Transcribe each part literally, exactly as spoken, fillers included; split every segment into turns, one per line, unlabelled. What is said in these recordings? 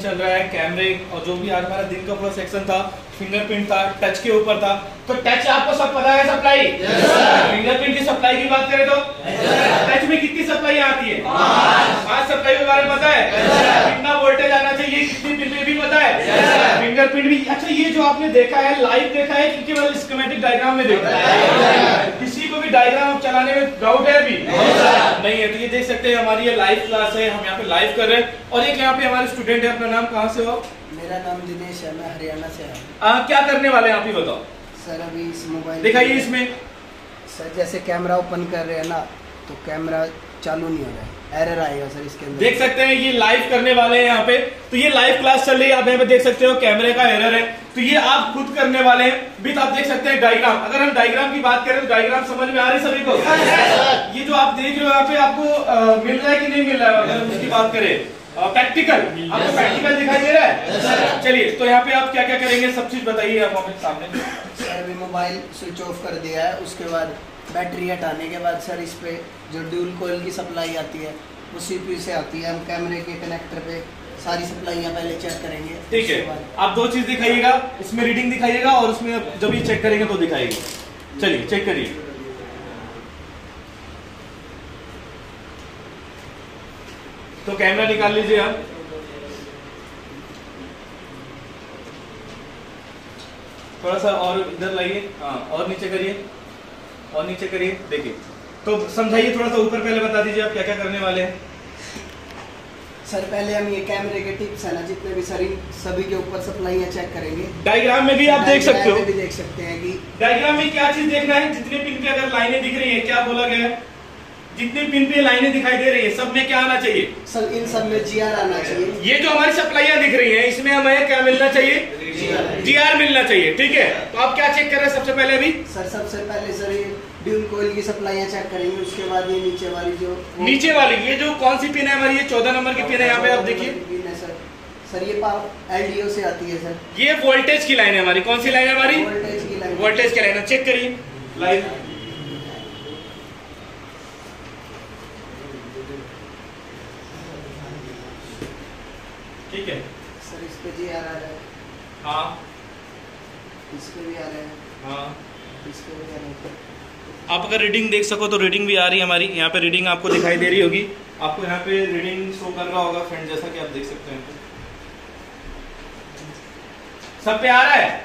चल रहा है कैमरे और जो भी आज हमारा दिन का पूरा सेक्शन था, फिंगरप्रिंट था, टच के ऊपर था। तो टच आपको सब पता है सप्लाई, फिंगरप्रिंट की सप्लाई की बात करें तो टच में कितनी सप्लाई आती है? पांच सप्लाई के बारे में पता है? कितना वोल्टेज आना चाहिए, कितनी पिन भी पता है? फिंगरप्रिंट भी। अच्छा, ये जो आपने देखा है लाइव देखा है कि केवल स्कीमेटिक डायग्राम में देखा है? किसी को भी डायग्राम चलाने में डाउट है अभी? नहीं है। तो ये देख सकते हैं हमारी ये लाइव क्लास है, हम यहाँ पे लाइव कर रहे हैं। और एक यहाँ पे हमारे स्टूडेंट है, अपना नाम कहाँ से हो?
मेरा नाम दिनेश है, मैं हरियाणा से हूँ।
आ, क्या करने वाले हैं आप ही बताओ
सर। अभी इस मोबाइल
दिखाइए इसमें।
सर जैसे कैमरा ओपन कर रहे हैं ना, तो कैमरा चालू नहीं हो रहा है, एरर आएगा सर इसके अंदर।
देख सकते हैं ये लाइव करने वाले हैं यहाँ पे। तो ये लाइव क्लास चल रही है, आप यहाँ पे देख सकते हो कैमरे का एरर है। तो ये आप खुद करने वाले हैं विद, आप देख सकते हैं डायग्राम। अगर हम डायग्राम की बात करें तो डायग्राम समझ में आ रही है सभी को? ये जो आप देख रहे हो यहाँ पे आपको आ, मिल रहा है कि नहीं मिल रहा है? अगर हम उसकी बात करें प्रैक्टिकल, आपको प्रैक्टिकल दिखाई दे रहा है? चलिए, तो यहाँ पे आप क्या क्या करेंगे सब चीज बताइए आप हमारे सामने।
सर अभी मोबाइल स्विच ऑफ कर दिया है, उसके बाद बैटरी हटाने के बाद सर इस पे जो ड्यूल कोयल की सप्लाई आती है वो सीपीयू से आती है। हम कैमरे के कनेक्टर पे सारी सप्लाईयाँ पहले चेक करेंगे।
ठीक है, आप दो चीज दिखाइएगा, इसमें रीडिंग दिखाइएगा और उसमें जब ये चेक करेंगे तो दिखाइएगा। चलिए चेक करिए। तो कैमरा निकाल लीजिए आप। थोड़ा सा और इधर लाइए, हाँ और नीचे करिए, और नीचे करिए। देखिए, तो समझाइए थोड़ा सा ऊपर, पहले बता दीजिए आप क्या क्या करने वाले हैं।
सर पहले हम ये कैमरे के टिप्स है ना, जितने भी सर सभी के ऊपर सप्लाईयाँ चेक करेंगे।
डायग्राम में भी आप देख सकते हो,
भी देख सकते हैं कि
डायग्राम में क्या चीज देखना है। जितने पिन पे अगर लाइनें दिख रही है, क्या बोला गया है, जितने पिन पे लाइनें दिखाई दे रही है सब में क्या आना चाहिए?
सर इन सब में जीआर आना चाहिए।
ये जो हमारी सप्लाईयाँ दिख रही हैं इसमें हमें क्या मिलना चाहिए? जीआर मिलना चाहिए। ठीक है, तो आप क्या चेक कर रहे हैं सबसे पहले अभी?
सर सबसे पहले सर ये ड्यूल कोयल की सप्लाईयाँ चेक करेंगे, उसके बाद ये नीचे वाली जो
नीचे वाली ये जो कौन सी पिन है हमारी? ये चौदह नंबर की पिन है, यहाँ पे आप देखिए।
सर सर ये पावर एलडीओ से आती है सर।
ये वोल्टेज की लाइन है हमारी। कौन सी लाइन है हमारी?
वोल्टेज की लाइन।
वोल्टेज की लाइन है, चेक करिए लाइन। ठीक है
सर, इस पे जी आ रहा है।
हाँ,
इस पे भी आ रहा है।
हाँ,
इस पे भी आ रहा है।
आप अगर रीडिंग देख सको तो रीडिंग भी आ रही है हमारी। यहाँ पे रीडिंग आपको दिखाई दे रही होगी, आपको यहाँ पे रीडिंग शो कर रहा होगा फ्रेंड, जैसा कि आप देख सकते हैं। सब पे आ रहा है?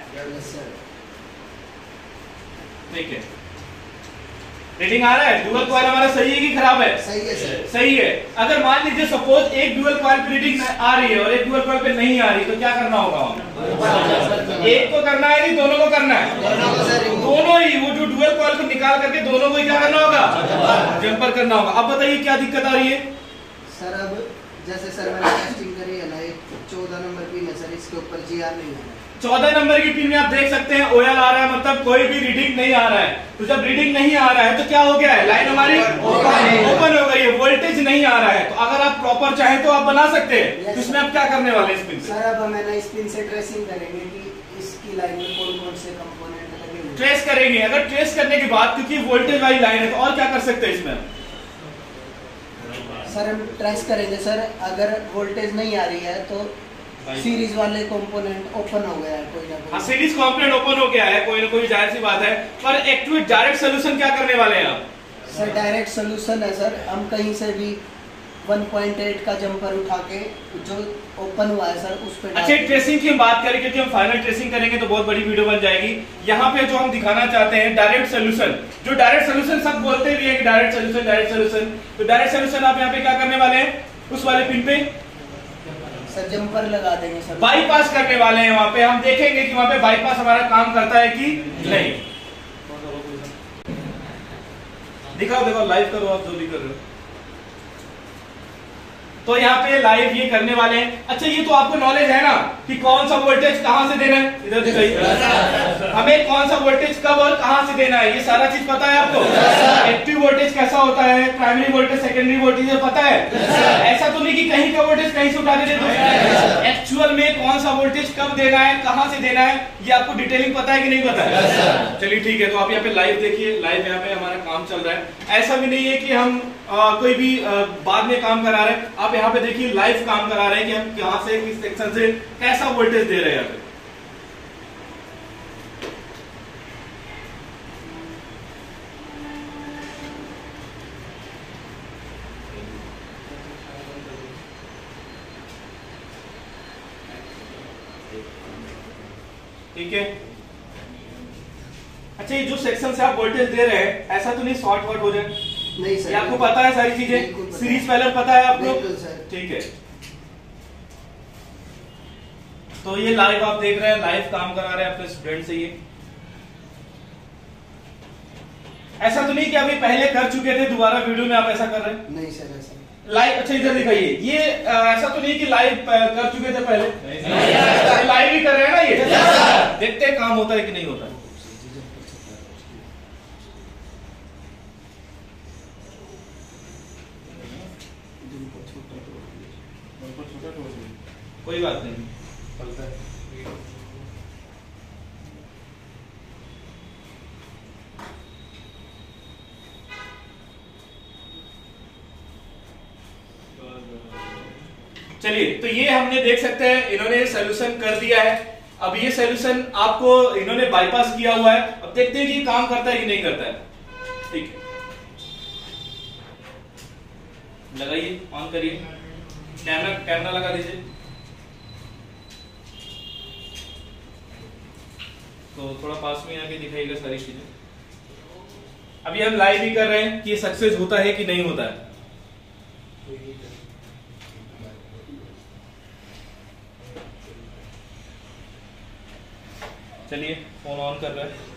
ठीक है, रीडिंग आ रहा है। ड्यूअल कॉइल हमारा सही है कि खराब है?
सही है सर।
सही है। अगर मान लीजिए सपोज एक ड्यूअल कॉइल पे रीडिंग आ रही है और एक ड्यूअल कॉइल पे नहीं आ रही, तो क्या करना होगा? एक को करना है कि दोनों को करना है? दोनों ही। वो जो ड्यूअल कॉइल को निकाल करके दोनों को ही क्या करना होगा? जंपर करना होगा। अब बताइए क्या दिक्कत आ रही है?
सर अब जैसे सर मैंने टेस्टिंग करी है ना, एक चौदह नंबर पिन है सर, इसके ऊपर जीआर नहीं है।
चौदह नंबर की पिन में आप देख सकते हैं ओएल आ रहा है, मतलब कोई भी रीडिंग नहीं आ रहा है। तो जब रीडिंग नहीं आ रहा है तो क्या हो गया है? लाइन हमारी ओपन हो गई है, वोल्टेज नहीं आ रहा है। तो अगर आप प्रॉपर चाहें तो आप बना सकते हैं। तो इसमें आप क्या करने वाले हैं इस पिन से?
सर अब हमें ना इस पिन से ट्रेसिंग करेंगे कि इसकी लाइन में कौन कौन से कंपोनेंट लगे हुए।
ट्रेस करेंगे। अगर ट्रेस करने के बाद, क्योंकि वोल्टेज वाली लाइन है, तो और क्या कर सकते हैं इसमें?
सर हम ट्रेस करेंगे सर, अगर वोल्टेज नहीं आ रही है तो सीरीज वाले कंपोनेंट ओपन हो गया है कोई ना कोई।
सीरीज कंपोनेंट ओपन हो गया है कोई ना कोई, जाहिर सी बात है। पर एक्टिवेट डायरेक्ट सोल्यूशन क्या करने वाले हैं आप?
सर डायरेक्ट सोल्यूशन है सर, हम कहीं से भी वन पॉइंट एट का जंपर उठा के जो ओपन हुआ है सर उस पे।
अच्छा, ट्रेसिंग की हम बात करें, क्योंकि हम फाइनल ट्रेसिंग करेंगे तो बहुत बड़ी वीडियो बन जाएगी। यहाँ पे जो हम दिखाना चाहते हैं डायरेक्ट सोल्यूशन, जो डायरेक्ट सोल्यूशन सब बोलते भी है कि डायरेक्ट सोल्यूशन डायरेक्ट सोल्यूशन। तो डायरेक्ट सोल्यूशन आप यहाँ पे क्या करने वाले हैं? उस वाले पिन पे
सर जंपर लगा देंगे सर,
बाईपास करने वाले हैं। वहां पे हम देखेंगे कि वहां पे बाईपास हमारा काम करता है कि नहीं। दिखाओ, देखो लाइव करो आप जो भी कर रहे हो। तो यहाँ पे लाइव ये करने वाले हैं। अच्छा, ये तो आपको नॉलेज है ना कि कौन सा वोल्टेज कहां से देना है? इधर दिखाइए, हमें कौन सा वोल्टेज कब और कहां से देना है, ये सारा चीज पता है आपको? एक्टिव वोल्टेज कैसा होता है, प्राइमरी वोल्टेज, सेकेंडरी वोल्टेज, ये पता है? ऐसा तो नहीं कि कहीं का वोल्टेज कहीं से उठा के दे दो। एक्चुअल में कौन सा वोल्टेज कब देना है, कहां से देना है, ये आपको डिटेलिंग पता है कि नहीं पता है? चलिए ठीक है, तो आप यहाँ पे लाइव देखिए। लाइव यहाँ पे हमारा काम चल रहा है। ऐसा भी नहीं है कि हम आ, कोई भी आ, बाद में काम करा रहे हैं। आप आप यहाँ पे देखिए लाइव काम करा रहे हैं कि हम कहां से किस सेक्शन से कैसा वोल्टेज दे रहे हैं यहाँ पे। ठीक है। अच्छा, ये जो सेक्शन से आप वोल्टेज दे रहे हैं ऐसा तो नहीं शॉर्ट वॉट हो जाए?
नहीं सर,
ये आपको पता है सारी चीजें, सीरीज पैरेलल पता है आपको? ठीक है। तो ये लाइव आप देख रहे हैं, लाइव काम करा रहे हैं अपने स्टूडेंट से। ये ऐसा तो नहीं कि अभी पहले कर चुके थे दोबारा वीडियो में आप ऐसा कर रहे हैं?
नहीं सर, ऐसा
लाइव। अच्छा, इधर दिखाइए। ये आ, ऐसा तो नहीं कि लाइव कर चुके थे पहले? नहीं, लाइव ही कर रहे हैं ना ये। देखते हैं काम होता है कि नहीं होता है। कोई बात नहीं, चलता है। चलिए, तो ये हमने देख सकते हैं इन्होंने सॉल्यूशन कर दिया है। अब ये सॉल्यूशन आपको इन्होंने बाईपास किया हुआ है। अब देखते हैं कि ये काम करता है कि नहीं करता है। ठीक है, लगाइए, ऑन करिए, कैमरा कैमरा लगा दीजिए। तो थोड़ा पास में आके दिखाइएगा सारी चीजें। अभी हम लाइव ही कर रहे हैं कि ये सक्सेस होता है कि नहीं होता है। चलिए, फोन ऑन कर रहा है।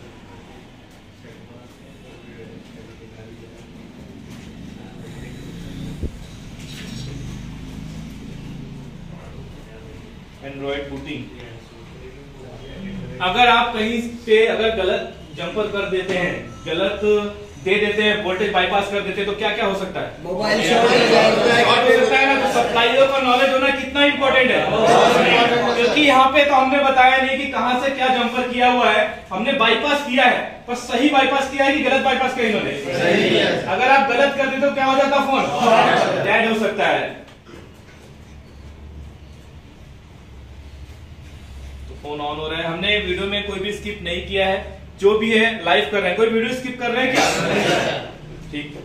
Android booting. अगर आप कहीं पे अगर गलत जंपर कर देते हैं, गलत दे देते हैं, वोल्टेज बाईपास कर देते हैं, तो क्या क्या हो सकता है?
मोबाइल शॉर्ट हो
सकता है ना। तो सप्लायर का नॉलेज होना कितना इंपॉर्टेंट है, क्योंकि यहाँ पे तो हमने बताया नहीं कि कहां से क्या जंपर किया हुआ है। हमने बाईपास किया है, पर सही बाईपास किया है कि गलत बाईपास किया इन्होंने? सही है। अगर आप गलत कर देते तो क्या हो जाता? फोन डेड हो सकता है। फोन ऑन हो रहा है। हमने वीडियो में कोई भी स्किप नहीं किया है, जो भी है लाइव कर रहे हैं। कोई वीडियो स्किप कर रहे हैं क्या? ठीक है।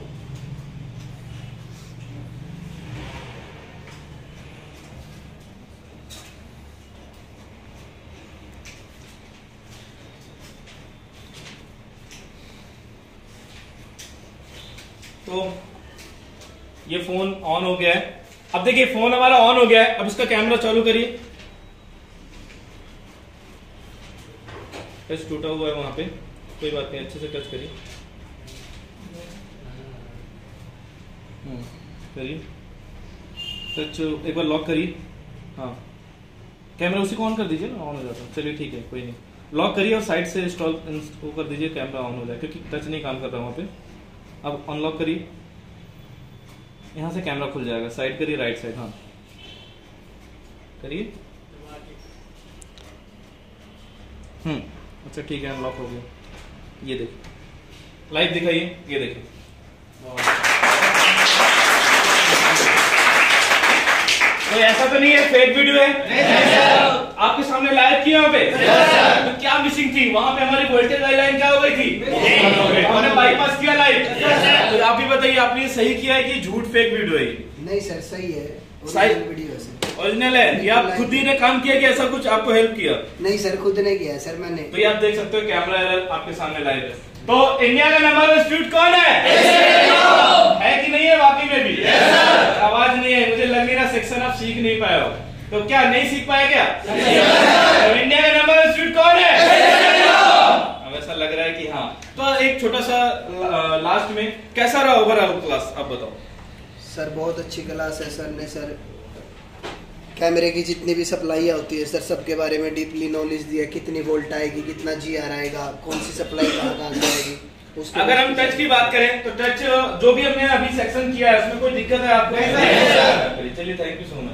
तो ये फोन ऑन हो गया है। अब देखिए, फोन हमारा ऑन हो गया है। अब इसका कैमरा चालू करिए। टच टूटा हुआ है वहां पे, कोई बात नहीं, अच्छे से टच करिए। करिए टच, एक बार लॉक करिए। हाँ, कैमरा उसी को ऑन कर दीजिए ना, ऑन हो जाता है। चलिए ठीक है, कोई नहीं, लॉक करिए और साइड से इंस्टॉल वो कर दीजिए, कैमरा ऑन हो जाए, क्योंकि टच नहीं काम कर रहा वहां पे। अब अनलॉक करिए, यहाँ से कैमरा खुल जाएगा। साइड करिए, राइट साइड, हाँ करिए। हम्म अच्छा ठीक है, अनलॉक हो गया। ये देखिए, लाइव दिखाइए, ये देखिए। तो ऐसा तो नहीं है फेक वीडियो है? आपके सामने लाइव किया वहां पे? तो क्या मिसिंग थी वहां पे? हमारी वोल्टेज लाइन क्या हो गई थी? हमने बाईपास किया लाइव। तो आप भी बताइए, आपने सही किया है कि झूठ फेक वीडियो है?
नहीं सर, सही है,
सही
वीडियो है।
ओरिजिनल है। ये आप खुद ही ने काम किया कि ऐसा कुछ आपको हेल्प किया?
नहीं सर, खुद ने किया है सर, मैंने।
तो ये आप देख सकते हो, कैमरा एरर आपके सामने लाइव है। तो इंडिया का नंबर वन इंस्टीट्यूट कौन है? है कि नहीं है? वाकई में भी आवाज नहीं है, मुझे लग नहीं रहा सेक्शन आप सीख नहीं पाए हो। तो क्या नहीं सीख पाए क्या? तो इंडिया का नंबर वन इंस्टीट्यूट कौन है? अब ऐसा लग रहा है कि हाँ। तो एक छोटा सा लास्ट में, कैसा रहा ओवरऑल क्लास, आप बताओ।
सर बहुत अच्छी क्लास है। सर ने सर कैमरे की जितनी भी सप्लाई होती है सर, सबके बारे में डीपली नॉलेज दिया। कितनी वोल्ट आएगी, कितना जी आर आएगा, कौन सी सप्लाई कहाँ कहाँ से आएगी।
अगर हम टच की बात करें तो टच जो भी हमने अभी सेक्शन किया है उसमें कोई दिक्कत है आपको? चलिए, थैंक यू सो मच।